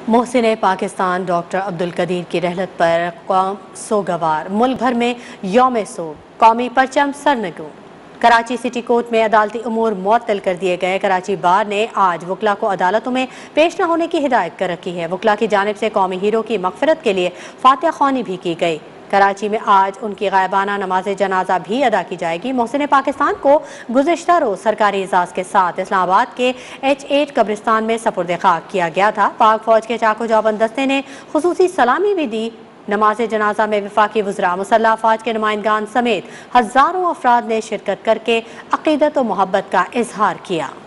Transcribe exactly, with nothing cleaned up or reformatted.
Mohsin Pakistan doctor Abdul Qadeer की रहलत पर कौम सोगवार। मुल्क भर में यौम सोग, कौमी परचम सरनगू। कराची सिटी कोर्ट में अदालती उमूर मुअत्तल कर दिए गए। कराची बार ने आज वकला को अदालतों में पेश न होने की हिदायत कर रखी है। वकला की जानिब से कौमी हीरो की मगफिरत के लिए फातिहा ख्वानी भी की गई। कराची में आज उनकी गायबाना नमाज जनाजा भी अदा की जाएगी। मोहसिन पाकिस्तान को गुज़िश्ता रोज़ सरकारी एजाज़ के साथ इस्लामाबाद के एच एट कब्रिस्तान में सपुर्द खाक किया गया था। पाक फौज के चाको जौबंद दस्ते ने खुसूसी सलामी भी दी। नमाज जनाजा में वफाकी वज़रा, मुसल्लह अफवाज के नुमाइंदगान समेत हज़ारों अफराद ने शिरकत करके अक़ीदत व मोहब्बत का इजहार किया।